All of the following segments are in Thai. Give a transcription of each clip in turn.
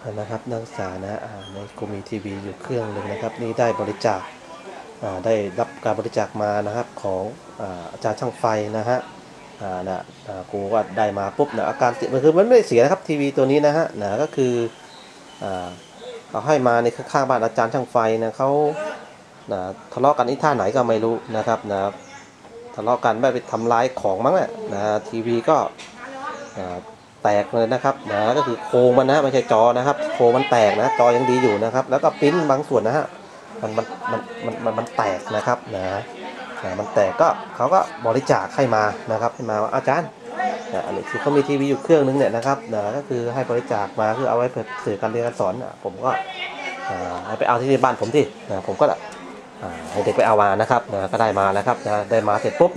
นะครับนักศึกษานะในกลุ่มมีทีวีอยู่เครื่องหนึ่งนะครับนี่ได้บริจาคได้รับการบริจาคมานะครับของอาจารย์ช่างไฟนะฮะกูก็ได้มาปุ๊บนะอาการเสียมันคือมันไม่ได้เสียนะครับทีวีตัวนี้นะฮะก็คือเขาให้มาในข้างๆบ้านอาจารย์ช่างไฟนะเขาทะเลาะกันที่ท่าไหนก็ไม่รู้นะครับทะเลาะกันไม่ไปทำลายของมั้งนะทีวีก็แตกเลยนะครับก็คือโครงมันนะไม่ใช่จอนะครับโครงมันแตกนะจอยังดีอยู่นะครับแล้วก็ปริ้นบางส่วนนะฮะมันแตกนะครับมันแตกก็เขาก็บริจาคให้มานะครับให้มาว่าอาจารย์อันนี้คือเขามีทีวีอยู่เครื่องนึงเนี่ยนะครับก็คือให้บริจาคมาคือเอาไว้เพื่อสื่อการเรียนการสอนผมก็ให้ไปเอาที่บ้านผมที่ผมก็ให้เด็กไปเอามานะครับก็ได้มาแล้วครับได้มาเสร็จปุ๊บ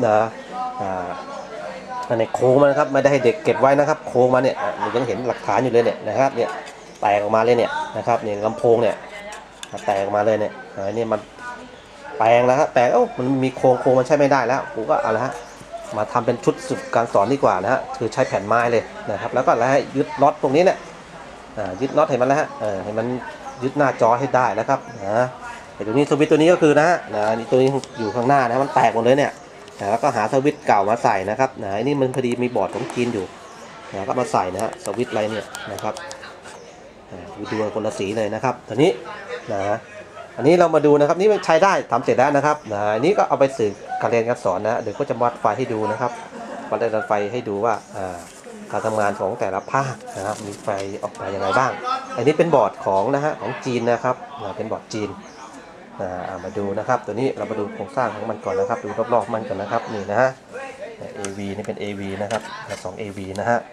ในโค้งมันนะครับไม่ได้ให้เด็กเก็บไว้นะครับโค้งมาเนี่ยยังเห็นหลักฐานอยู่เลยเนี่ยนะครับเนี่ยแตกออกมาเลยเนี่ยนะครับเนี่ยลำโพงเนี่ยแตกออกมาเลยเนี่ยนี่มันแปลงแล้วครับแปลงมันมีโครงมันใช้ไม่ได้แล้วกูก็เอาละฮะมาทำเป็นชุดฝึกการสอนดีกว่านะฮะคือใช้แผ่นไม้เลยนะครับแล้วก็ให้ยึดน็อตตรงนี้เนี่ยยึดน็อตให้มันแล้วฮะให้มันยึดหน้าจอให้ได้แล้วครับไอ้ตัวนี้สวิตช์ตัวนี้ก็คือนะนี่ตัวนี้อยู่ข้างหน้านะมันแตกหมดเลยเนี่ยแล้วก็หาสวิตช์เก่ามาใส่นะครับอันนี้มันพอดีมีบอร์ดของจีนอยู่ก็มาใส่นะฮะสวิตช์อะไรเนี่ยนะครับดูคนละสีเลยนะครับตอนนี้อันนี้เรามาดูนะครับนี่มันใช้ได้ทำเสร็จแล้วนะครับอันนี้ก็เอาไปสื่อการเรียนการสอนนะเดี๋ยวก็จะวัดไฟให้ดูนะครับวัดระดับไฟให้ดูว่าการทำงานของแต่ละภาคนะครับมีไฟออกมาอย่างไรบ้างอันนี้เป็นบอร์ดของของจีนนะครับเป็นบอร์ดจีนมาดูนะครับตัวนี้เรามาดูโครงสร้างของมันก่อนนะครับดูรอบๆมันก่อนนะครับนี่นะฮะ AV นี่เป็น AV นะครับ2 AV นะฮะ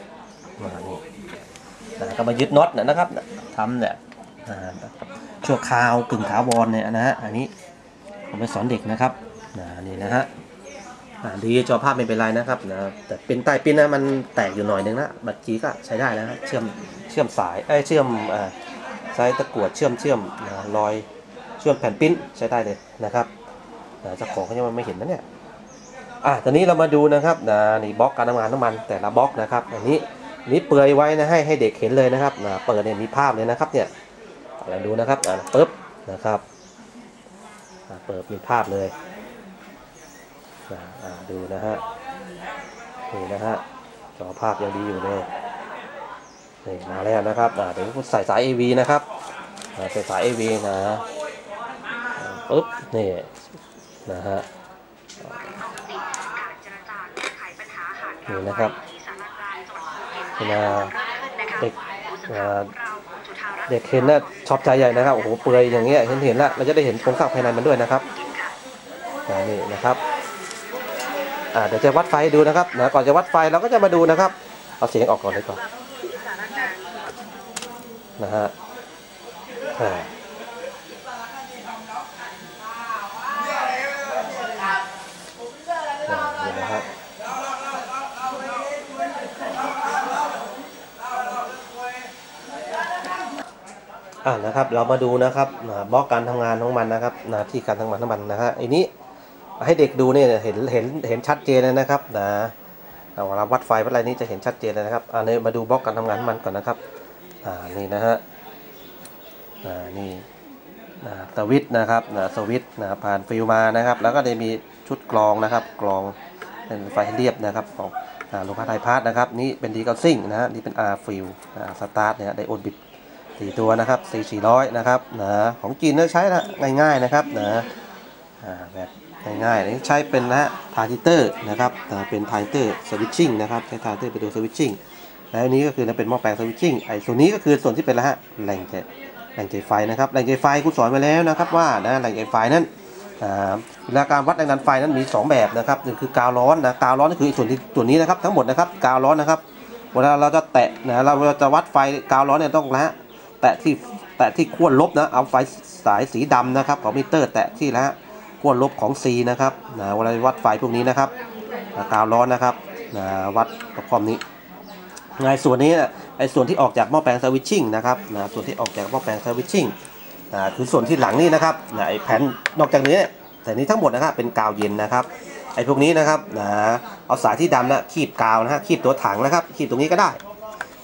นี่ก็มายึดน็อตนะครับทำเนี่ยชั่วคราวกึ่งถาวรเนี่ยนะฮะอันนี้ผมไปสอนเด็กนะครับนี่นะฮะดีจอภาพไม่เป็นไรนะครับแต่เป็นใต้ปิ้นนะมันแตกอยู่หน่อยนึงนะบัตรจีก็ใช้ได้แล้วเชื่อมสายเชื่อมสายตะกั่วเชื่อมรอยเชื่อมแผ่นปิ้นใช้ได้เลยนะครับเจ้าของเขายังไม่เห็นนะเนี่ยตอนนี้เรามาดูนะครับนี่บล็อกการทำงานน้ำมันแต่ละบล็อกนะครับอันนี้เปลือยไว้นะให้เด็กเห็นเลยนะครับเปิดเนี่ยมีภาพเลยนะครับเนี่ยเราดูนะครับปึ๊บนะครับเปิดมีภาพเลยดูนะฮะนี่นะฮะจอภาพยังดีอยู่เลยนี่มาแล้วนะครับเดี๋ยวใส่สาย AV นะครับใส่สาย AV นะปึ๊บนี่นะฮะนี่นะครับเด็กเห็นนะชอบใจใหญ่นะครับโอ้โหเปลือยอย่างเงี้ยเห็นแล้วเราจะได้เห็นโครงสร้างภายในมันด้วยนะครับนี่นะครับเดี๋ยวจะวัดไฟดูนะครับก่อนจะวัดไฟเราก็จะมาดูนะครับเอาเสียงออกก่อนเลยก่อนนะฮะนี่นะครับนะครับเรามาดูนะครับบล็อกการทำงานของมันนะครับที่การทำงานของมันนะฮะอันนี้ให้เด็กดูเนี่ยเห็นชัดเจนเลยนะครับเวลาวัดไฟวัดอะไรนี้จะเห็นชัดเจนเลยนะครับนี่มาดูบล็อกการทำงานของมันก่อนนะครับนี่นะฮะนี่สวิตช์นะครับสวิตช์ผ่านฟิลมานะครับแล้วก็ได้มีชุดกรองนะครับกรองเป็นไฟเรียบนะครับของโลหะไทยพาร์ทนะครับนี่เป็นดีเกาซิ่งนะฮะนี่เป็นฟิลสตาร์ทเนี่ยไดโอดบิด4 ตัวนะครับ400นะครับของจีนเนี่ยใช้ง่ายๆนะครับแบบง่ายๆนี่ใช้เป็นทาร์ติเตอร์นะครับเป็นทาร์ติเตอร์สวิตชิ่งนะครับใช้ทาร์ติเตอร์เป็นตัวสวิตชิ่งและอันนี้ก็คือเป็นหม้อแปลงสวิตชิ่งส่วนนี้ก็คือส่วนที่เป็นแหล่งใจไฟนะครับแหล่งใจไฟคุณสอนไปแล้วนะครับว่าแหล่งใจไฟนั้นเวลาการวัดแรงดันไฟนั้นมี2แบบนะครับหนึ่งคือกาวร้อนกาวร้อนก็คือส่วนนี้นะครับทั้งหมดนะครับกาวร้อนนะครับเวลาเราจะแตะเราจะวัดไฟกาวร้อนเนี่ยต้องแตะที่ขั้วลบเอาไฟสายสีดำนะครับของมิเตอร์แตะที่ขั้วลบของ C นะครับเวลาวัดไฟพวกนี้นะครับกาวร้อนนะครับวัดความนี้ส่วนนี้ส่วนที่ออกจากหม้อแปลงสวิตชิ่งนะครับส่วนที่ออกจากหม้อแปลงสวิตชิ่งคือส่วนที่หลังนี่นะครับไอ้แผ่นนอกจากนี้แต่นี้ทั้งหมดนะครับเป็นกาวเย็นนะครับไอ้พวกนี้นะครับเอาสายที่ดำคีบกาวคีบตัวถังนะครับคีบตรงนี้ก็ได้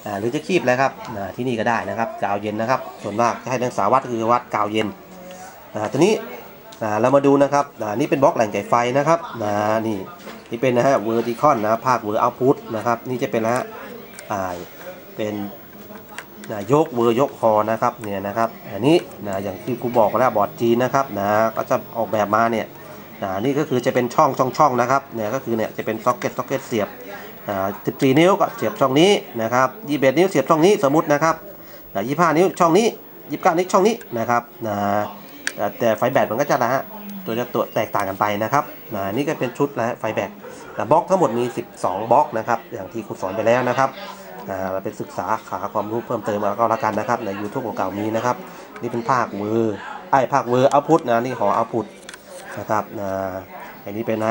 หรือจะคีบเลยครับที่นี่ก็ได้นะครับกาวเย็นนะครับส่วนมากจะให้นักศึกษาวัดคือวัดกาวเย็นตัวนี้เรามาดูนะครับนี่เป็นบล็อกแหล่งจ่ายไฟนะครับนี่เป็นนะฮะเวอร์ติคอนนะภาคเวอร์เอาพุตนะครับนี่จะเป็นนะฮะเป็นยกเวอร์ยกคอนะครับเนี่ยนะครับอันนี้อย่างที่ครูบอกแล้วบอร์ดจีนนะครับก็จะออกแบบมาเนี่ยนี่ก็คือจะเป็นช่องนะครับเนี่ยก็คือเนี่ยจะเป็นซ็อกเก็ตเสียบ14 นิ้วก็เสียบช่องนี้นะครับ21 นิ้วเสียบช่องนี้สมมุตินะครับ25 นิ้วช่องนี้29 นิ้วช่องนี้นะครับแต่ไฟแบตมันก็จะตัวแตกต่างกันไปนะครับนี่ก็เป็นชุดนะไฟแบตบล็อกทั้งหมดมี12บล็อกนะครับอย่างที่ครูสอนไปแล้วนะครับเราไปศึกษาหาความรู้เพิ่มเติมมาก็แล้วกันนะครับใน YouTube ของเก่ามีนะครับนี่เป็นภาคเวอร์เอาพุตนี่หอเอาพุตนะครับอันนี้เป็น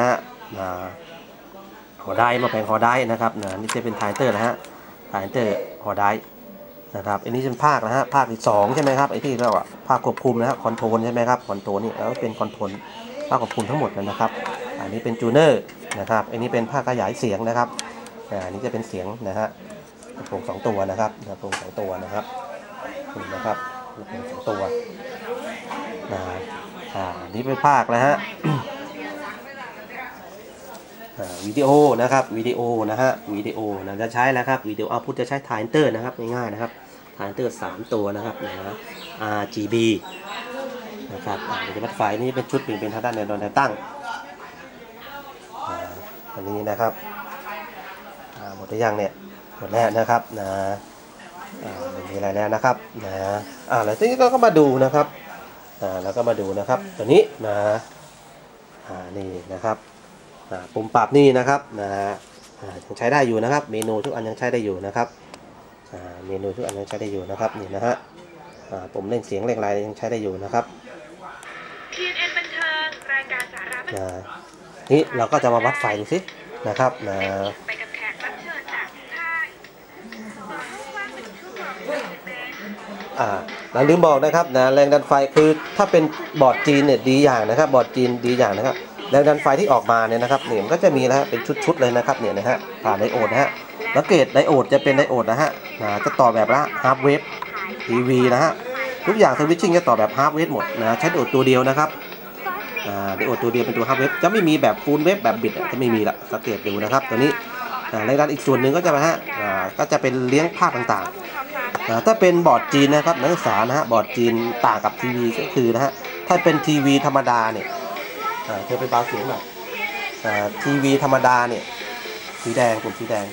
หอได้มาแปลงหอได้นะครับนี่จะเป็นไทเตอร์นะฮะไทเตอร์หอได้นะครับอันนี้เป็นภาคนะฮะภาคที่2ใช่ไหมครับไอ้ที่เราภาคควบคุมนะฮะคอนโทรลใช่ไหมครับคอนโทรลนี่แล้วเป็นคอนโทรลภาคควบคุมทั้งหมดนะครับอันนี้เป็นจูเนอร์นะครับอันนี้เป็นภาคขยายเสียงนะครับอันนี้จะเป็นเสียงนะฮะลำโพง2 ตัวนะครับลำโพง2 ตัวนะครับนี่นะครับลำโพง2 ตัวนี่เป็นภาคนะฮะวิดีโอนะครับวิดีโอนะฮะวิดีโอจะใช้แล้วครับวิดีโอเอาพุทจะใช้ไทเตอร์นะครับง่ายๆนะครับไทเตอร์3 ตัวนะครับRGB นะครับจะวัดไฟนี่เป็นชุดเป็นทางด้านในแนวตั้งอันนี้นะครับหมดหรือยังเนี่ยหมดแล้วนะครับไม่มีอะไรแล้วนะครับแล้วทีนี้ก็มาดูนะครับแล้วก็มาดูนะครับตัวนี้นี่นะครับปุ่มปรับนี่นะครับยังใช้ได้อยู่นะครับเมนูทุกอันยังใช้ได้อยู่นะครับเมนูทุกอันยังใช้ได้อยู่นะครับนี่นะฮะปุ่มเร่งเสียงเร่งไลน์ยังใช้ได้อยู่นะครับ TNN บันเทิงรายการสาระบันเทิงนี่เราก็จะมาวัดไฟดูสินะครับไปกับแขกรับเชิญจากค่ายเราลืมบอกนะครับแรงดันไฟคือถ้าเป็นบอร์ดจีนเนี่ยดีอย่างนะครับบอร์ดจีนดีอย่างนะครับแรงดันไฟที่ออกมาเนี่ยนะครับเนี่ยมันก็จะมีนะฮะเป็นชุดๆเลยนะครับเนี่ยนะฮะผ่านไดโอดนะฮะสังเกตไดโอดจะเป็นไดโอดนะฮะจะต่อแบบละฮาร์ฟเวฟทีวีนะฮะทุกอย่างสวิตชิ่งจะต่อแบบฮาร์ฟเวฟหมดใช้ไดโอดตัวเดียวนะครับไดโอดตัวเดียวเป็นตัวฮาร์ฟเวฟจะไม่มีแบบฟูลเวฟแบบบิดจะไม่มีละสังเกตดูนะครับตัวนี้แรงดันอีกส่วนหนึ่งก็จะก็จะเป็นเลี้ยงภาคต่างๆถ้าเป็นบอร์ดจีนนะครับนักศึกษานะฮะบอร์ดจีนต่างกับทีวีก็คือนะฮะถ้าเป็นทีวีธรรมดาเนี่ยเธอไปเบาเสียงหน่อยทีวีธรรมดาเนี่ยสีแดงปุ่มสีแดง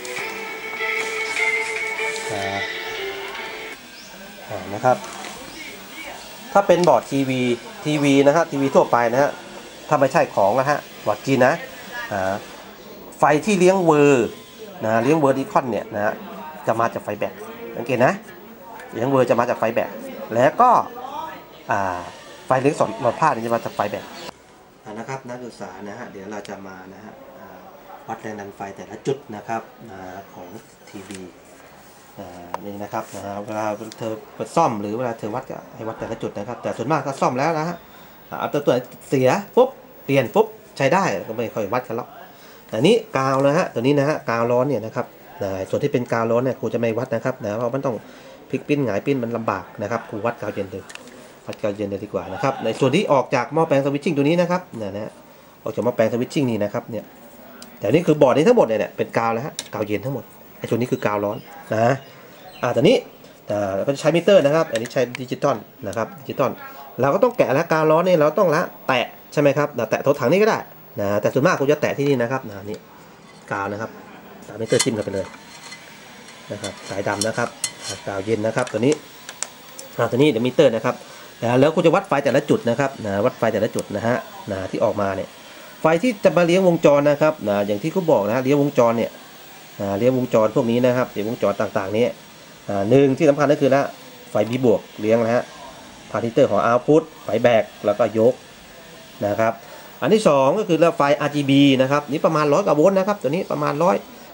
นะครับถ้าเป็นบอร์ดทีวีนะฮะทีวีทั่วไปนะฮะถ้าไม่ใช่ของนะฮะบอร์ดจีนนะไฟที่เลี้ยงเวอร์เลี้ยงเวอร์ดิคอนเนี่ยนะฮะจะมาจากไฟแบตสังเกตนะเลี้ยงเวอร์จะมาจากไฟแบตแล้วก็ไฟเลี้ยงหลอดผ้าเนี่ยจะมาจากไฟแบตนะครับนักศึกษานะฮะเดี๋ยวเราจะมานะฮะวัดแรงดันไฟแต่ละจุดนะครับของทีวีนี่นะครับเวลาเธอเปิดซ่อมหรือเวลาเธอวัดก็ให้วัดแต่ละจุดนะครับแต่ส่วนมากก็ซ่อมแล้วนะฮะเอาตัวเสียปุ๊บเปลี่ยนปุ๊บใช้ได้ก็ไม่ค่อยวัดกันหรอกแต่นี้กาวนะฮะตัวนี้นะฮะกาวร้อนเนี่ยนะครับส่วนที่เป็นกาวร้อนเนี่ยครูจะไม่วัดนะครับเพราะมันต้องพลิกปิ้นหงายปิ้นมันลำบากนะครับครูวัดกาวเย็นเลยวัดกาวเย็นเลยดีกว่านะครับในส่วนที่ออกจากหม้อแปลงสวิตชิ่งตัวนี้นะครับออกจากหม้อแปลงสวิตชิ่งนี่นะครับเนี่ยแต่นี่คือบอร์ดนี้ทั้งหมดเนี่ยเป็นกาวแล้วฮะกาวเย็นทั้งหมดไอ้ส่วนนี้คือกาวร้อนนะตอนนี้เราก็จะใช้มิเตอร์นะครับอันนี้ใช้ดิจิตอลนะครับดิจิตอลเราก็ต้องแกะแล้วกาวร้อนเนี่ยเราต้องละแตะใช่ไหมครับแตะโถถังนี้ก็ได้แต่ส่วนมากกูจะแตะที่นี่นะครับนี่กาวนะครับมิเตอร์จิ้มกันไปเลยนะครับสายดำนะครับกาวเย็นนะครับตัวนี้ตัวนี้เดี๋ยวมิเตอร์นะครับแล้วกูจะวัดไฟแต่ละจุดนะครับวัดไฟแต่ละจุดนะฮะที่ออกมาเนี่ยไฟที่จะมาเลี้ยงวงจรนะครับอย่างที่เขาบอกนะเลี้ยงวงจรเนี่ยเลี้ยงวงจรพวกนี้นะครับเลี้ยงวงจรต่างๆนี้หนึ่งที่สำคัญก็คือนะไฟ B บวกเลี้ยงนะฮะพาร์ติเตอร์ของ output ไฟแบกแล้วก็ยกนะครับอันที่2ก็คือไฟ RGB นะครับนี่ประมาณ100 กว่าโวลต์นะครับตัวนี้ประมาณ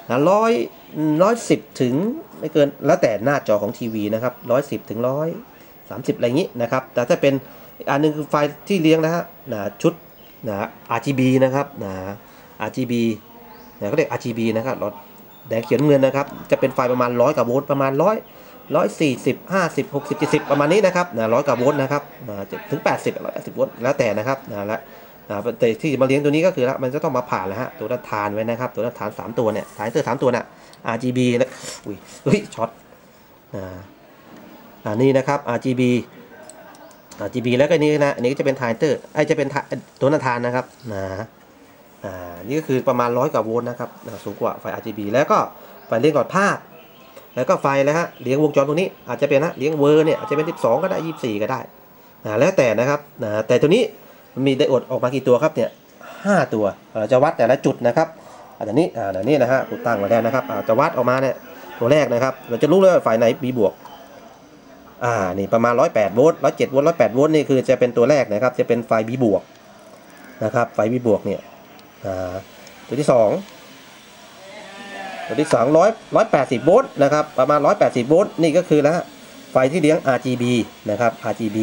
110ถึงไม่เกินแล้วแต่หน้าจอของทีวีนะครับ110ถึง130อะไรอย่างนี้นะครับแต่ถ้าเป็นอันนึงคือไฟที่เลี้ยงนะฮะชุดRGB นะครับRGB เขาเรียก RGB นะครับแดงเขียวน้ำเงินนะครับจะเป็นไฟประมาณ100กว่าโวลต์ประมาณ140 50 60 70ประมาณนี้นะครับ100กว่าโวลต์นะครับถึง80 180โวลต์แล้วแต่นะครับและแต่ที่มาเลี้ยงตัวนี้ก็คือมันจะต้องมาผ่านแล้วฮะตัวด้านฐานไว้นะครับตัวด้านฐาน3ตัวเนี่ยฐานเตอร์3ตัวน่ะ RGB นะอุ้ยช็อตนี่นะครับ RGB แล้วก็นี้นะอันนี้จะเป็นฐานเตอร์จะเป็นตัวด้านฐานนะครับนี่ก็คือประมาณ100กว่าโวลต์นะครับสูงกว่าไฟ RGB แล้วก็ไฟเลี้ยงหลอดภาพแล้วก็ไฟแล้วฮะเลี้ยงวงจรตรงนี้อาจจะเป็นเลี้ยงเวอร์เนี่ยอาจจะเป็น12ก็ได้24ก็ได้แล้วแต่นะครับแต่ตัวนี้มีไดโอดออกมากี่ตัวครับเนี่ย5ตัวเราจะวัดแต่ละจุดนะครับอันนี้นะฮะกูตั้งไว้แล้วนะครับจะวัดออกมาเนี่ยตัวแรกนะครับเราจะรู้เลยว่าไฟไหน B บวกนี่ประมาณ108โวลต์107โวลต์108โวลต์นี่คือจะเป็นตัวแรกนะครับจะเป็นไฟ B บวกนะครับไฟ B บวกเนี่ยตัวที่2180โวลต์นะครับประมาณ180โวลต์นี่ก็คือแล้วไฟที่เลี้ยง RGB นะครับ RGB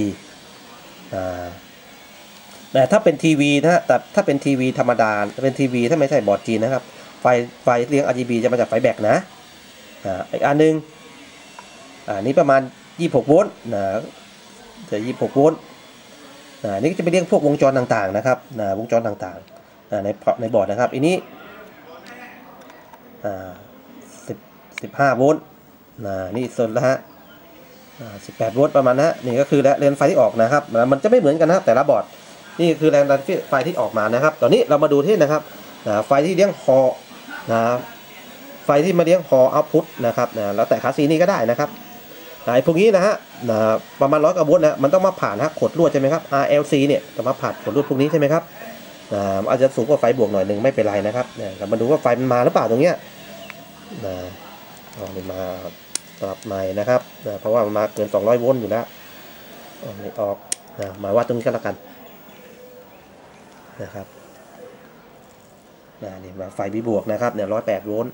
แต่ถ้าเป็นทีวีนะแต่ถ้าเป็นทีวีธรรมดาเป็นทีวีถ้าไม่ใช่บอร์ดจีนนะครับไฟเลี้ยง RGB จะมาจากไฟแบกนะอีกอันนึงนี่ประมาณ26โวลต์จะ26โวลต์นี่ก็จะไปเรียกพวกวงจรต่างๆนะครับวงจรต่างๆในบอร์ดนะครับอันนี้15โวลต์นี่ส่วนละฮะ18โวลต์ประมาณนะนี่ก็คือแรงไฟที่ออกนะครับมันจะไม่เหมือนกันนะแต่ละบอร์ดนี่คือแรงดันไฟที่ออกมานะครับตอนนี้เรามาดูที่นะครับไฟที่เลี้ยงฮอไฟที่มาเลี้ยงฮอเอาท์พุตนะครับแล้วแต่คาซีนี่ก็ได้นะครับไอ้พวกนี้นะฮะประมาณ100กว่าโวลต์นะมันต้องมาผ่านขดลวดใช่ไหมครับ RLC เนี่ยต้องมาผ่านขดลวดพวกนี้ใช่ไหมครับอาจจะสูงกว่าไฟบวกหน่อยหนึ่งไม่เป็นไรนะครับเรามาดูว่าไฟมันมาหรือเปล่าตรงเนี้ยนี่มาปรับใหม่นะครับเพราะว่ามันมาเกิน200โวลต์อยู่แล้วไม่ออกมาวัดตรงนี้ก็แล้วกันนะครับนี่มาไฟ B บวกนะครับเนี่ย108โวลต์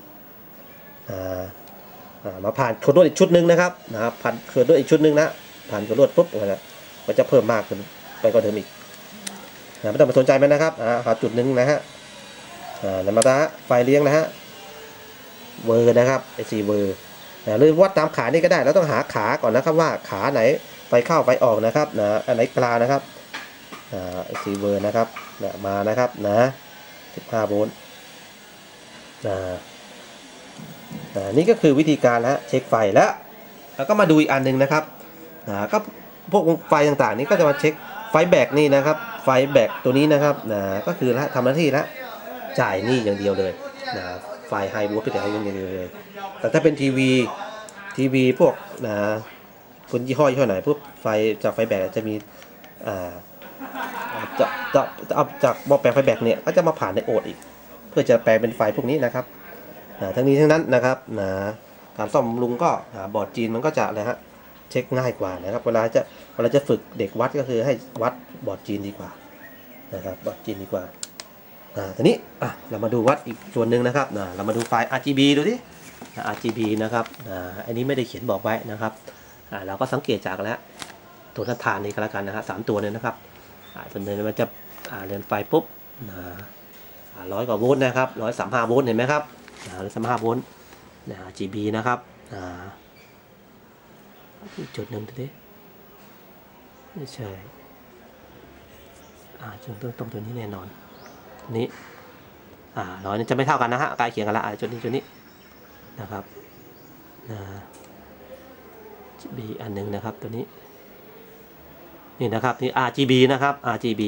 มาผ่านขดลวดอีกชุดหนึ่งนะครับผ่านขดลวดอีกชุดหนึ่งนะผ่านขดลวดปุ๊บมันจะเพิ่มมากขึ้นไปกว่าเดิมอีกไม่ต้องไปสนใจมันนะครับหาจุดหนึ่งนะฮะแล้วมาไฟเลี้ยงนะฮะเวอร์นะครับ4เวอร์หรือวัดตามขานี่ก็ได้แล้วต้องหาขาก่อนนะครับว่าขาไหนไฟเข้าไฟออกนะครับอันไหนกลางนะครับ4เวอร์นะครับมานะครับ15โวลต์นี่ก็คือวิธีการเช็คไฟแล้วก็มาดูอีกอันหนึ่งนะครับก็พวกไฟต่างๆนี้ก็จะมาเช็คไฟแบกนี่นะครับไฟแบกตัวนี้นะครับก็คือทำหน้าที่แล้วจ่ายนี่อย่างเดียวเลยไฟไฮโวลต์เป็นอย่างเดียวเลยแต่ถ้าเป็นทีวีพวกคุณยี่ห้อไหนพวกไฟจากไฟแบกจะมีจะเอาจากหม้อแปลงไฟแบกเนี่ยก็จะมาผ่านไดโอดอีกเพื่อจะแปลงเป็นไฟพวกนี้นะครับทั้งนี้ทั้งนั้นนะครับการซ่อมบำรุงก็บอร์ดจีนมันก็จะอะไรฮะเช็คง่ายกว่านะครับเวลาจะฝึกเด็กวัดก็คือให้วัดบอร์ดจีนดีกว่านะครับบอร์ดจีนดีกว่าทีนี้เรามาดูวัดอีกส่วนหนึ่งนะครับเรามาดูไฟ RGB ดูสิRGB นะครับอันนี้ไม่ได้เขียนบอกไว้นะครับเราก็สังเกตจากแล้วตัวฐานนี้ก็แล้วกันนะฮะ3ตัวเนี่ยนะครับส่วนหนึ่งมันจะเรือนไฟปุ๊บ100กว่าโวลต์นะครับ135โวลต์เห็นไหมครับ135โวลต์RGB นะครับจุดหนึ่งทีไม่ใช่จุดตรงตัวนี้แน่นอนนี้ร้อยนี่จะไม่เท่ากันนะฮะใกล้เคียงกันละจุดนี้นะครับRGB อันหนึ่งนะครับตัวนี้นี่นะครับนี่ RGB นะครับ RGB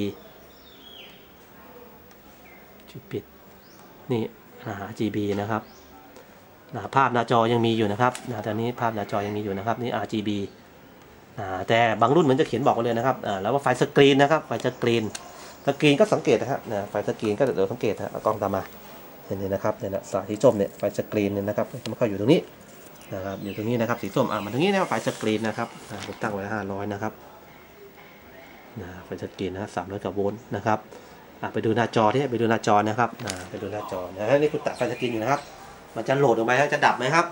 จุดปิดนี่RGB นะครับภาพหน้าจอยังมีอยู่นะครับตอนนี้ภาพหน้าจอยังมีอยู่นะครับนี่ RGB แต่บางรุ่นเหมือนจะเขียนบอกไว้เลยนะครับแล้วว่าไฟสกรีนนะครับไฟสกรีนก็สังเกตนะครับไฟสกรีนก็เดี๋ยวสังเกตกล้องตามมานี่นะครับเนี่ยสายสีส้มเนี่ยไฟสกรีนเนี่ยนะครับมันก็อยู่ตรงนี้นะครับอยู่ตรงนี้นะครับสีส้มมันตรงนี้นะไฟสกรีนนะครับผมตั้งไว้500นะครับไฟสกรีนนะ300กว่าโวลต์นะครับไปดูหน้าจอที่ไปดูหน้าจอนะครับไปดูหน้าจอนี่คุณตัดไฟสกรีนอยู่นะครับมันจะโหลดออกมาจะดับไหมครับ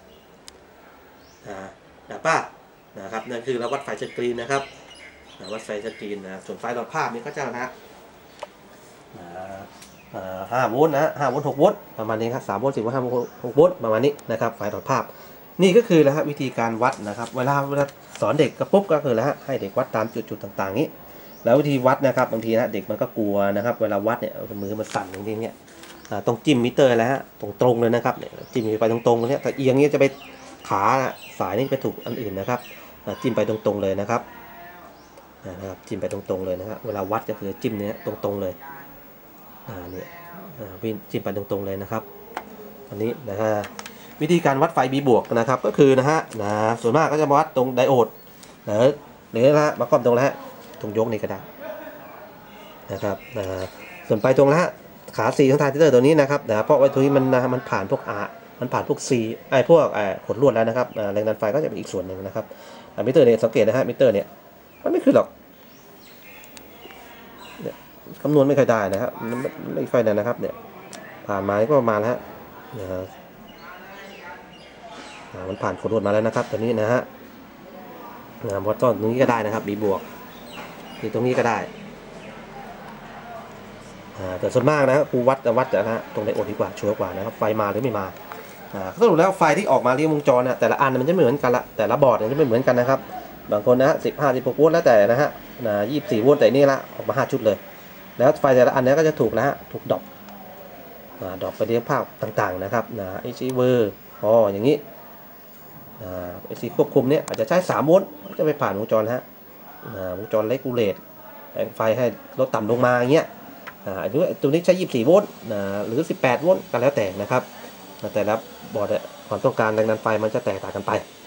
ดับป่ะนะครับนั่นคือเราวัดไฟสกรีนนะครับวัดไฟสกรีนส่วนไฟหลอดภาพนี่ก็จะ 5 โวลต์นะ5 โวลต์ 6 โวลต์ประมาณนี้ครับ3 โวลต์ 10 โวลต์ 5 โวลต์ 6 โวลต์ประมาณนี้นะครับไฟถอดภาพนี่ก็คือนะฮะวิธีการวัดนะครับเวลาสอนเด็กก็ปุ๊บก็คือแล้วฮะให้เด็กวัดตามจุดต่างๆนี้แล้ววิธีวัดนะครับบางทีนะเด็กมันก็กลัวนะครับเวลาวัดเนี่ยมือมันสั่นอย่างนี้เนี่ยต้องจิ้มมิเตอร์แล้วฮะตรงๆเลยนะครับเนี่ยจิ้มไปตรงๆตรงนี้แต่เอียงนี้จะไปขาสายนี่ไปถูกอันอื่นนะครับจิ้มไปตรงๆเลยนะครับจิ้มไปตรงๆเลยนะครับเวลาวัดก็คือจิ้มเนี้ยตรงๆเลยเนี่ยจิ้มไปตรงๆเลยนะครับอันนี้นะฮะวิธีการวัดไฟ B บวกนะครับก็คือนะฮะส่วนมากก็จะวัดตรงไดโอดหรือนะฮะมาครอบตรงแล้วฮะตรงยกนี่ก็ได้นะครับส่วนไปตรงแล้วฮะขา4ของทรานซิสเตอร์ตัวนี้นะครับเพราะว่าตัวนี้มันผ่านพวกมันผ่านพวก C พวกขดลวดแล้วนะครับแรงดันไฟก็จะเป็นอีกส่วนหนึ่งนะครับมิเตอร์เนี่ยสังเกตนะฮะมิเตอร์เนี่ยมันไม่ขึ้นหรอกเนี่ยคำนวณไม่ค่อยได้นะครับไม่ค่อยได้นะครับเนี่ยผ่านมาก็ประมาณแล้วมันผ่านขดลวดมาแล้วนะครับตัวนี้นะฮะวัดต้นตรงนี้ก็ได้นะครับ B บวกที่ตรงนี้ก็ได้แต่ส่วนมากนะครับครูวัดนะฮะตรงไดโอดดีกว่าชัวร์กว่านะครับไฟมาหรือไม่มาสรุปแล้วไฟที่ออกมาเรียงวงจรแต่ละอันมันจะไม่เหมือนกันละแต่ละบอร์ดจะไม่เหมือนกันนะครับบางคนนะ15-16 โวลต์แล้วแต่นะฮะ24 โวลต์แต่นี่ละออกมา5 ชุดเลยแล้วไฟแต่ละอันนี้ก็จะถูกนะฮะถูกดรอปไปเรียงภาพต่างๆนะครับAC เวอร์อย่างนี้AC ควบคุมเนี่ยอาจจะใช้3 โวลต์จะไปผ่านวงจรฮะวงจรเลกูเลตแบ่งไฟให้ลดต่ำลงมาอย่างเงี้ยตัวนี้ใช้24 โวลต์หรือ18 โวลต์ก็แล้วแต่นะครับแต่ละบอร์ดความต้องการแรงดันไฟมันจะแตกต่างกันไป